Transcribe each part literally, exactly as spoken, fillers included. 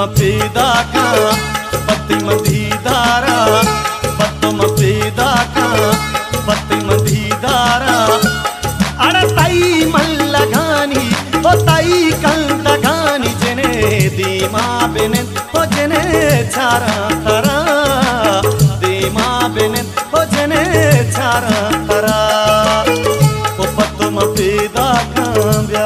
पीदा का पति मदीदारा पत्तम पीदा का पति मदीदारा अड़ तई मल्लगानी ओ तई कंदगानी जने दीमा बेने ओ जने चारा तरा दीमा बेने ओ जने चारा तरा ओ पत्तम पीदा का ब्या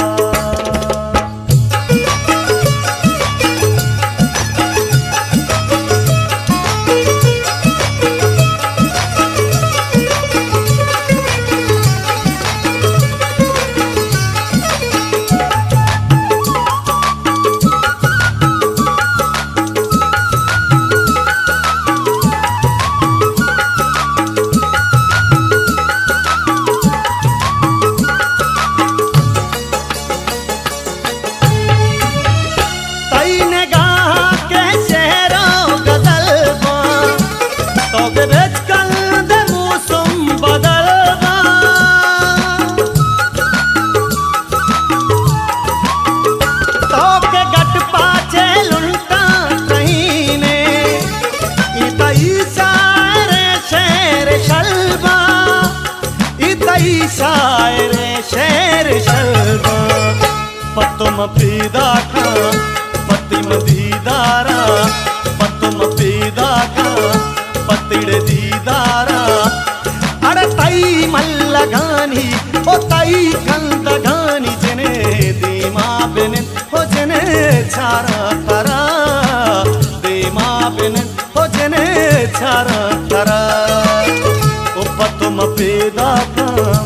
शायरे शेर शलबा पत्तम पीदा का पति मदीदारा पत्तम पीदा का पतिड़ दीदारा अड़ तई मल्लगानी ओ तई कंदगानी जने दीमा बेने ओ जने चारा तरा दीमा बेने ओ जने चारा तरा ओ पत्तम पीदा का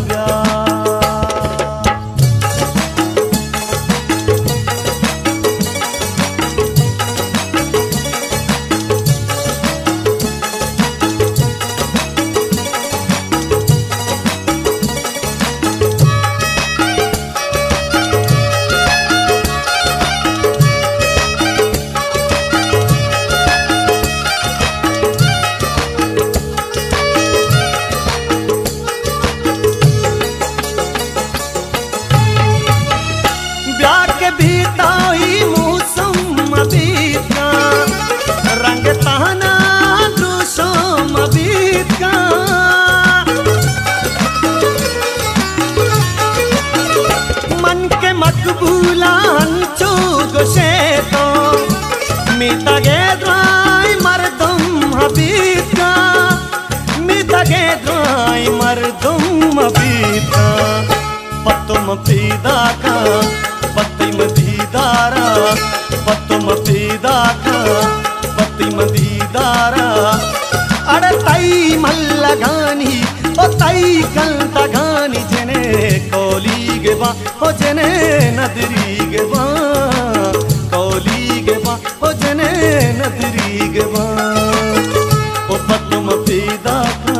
मितगे द्राई मर्दम हबीब का मितगे द्राई मर्दम हबीब का पत्तम पीदा का पति मदीदारा पत्तम पीदा का पति मदीदारा अड़ तई मल्लगानी ओ तई कंदगानी जने कोली गे बा ओ जने नदरी गे बा कोली गे बा ओ जने नदरी गे बा ओ पत्तम पीदा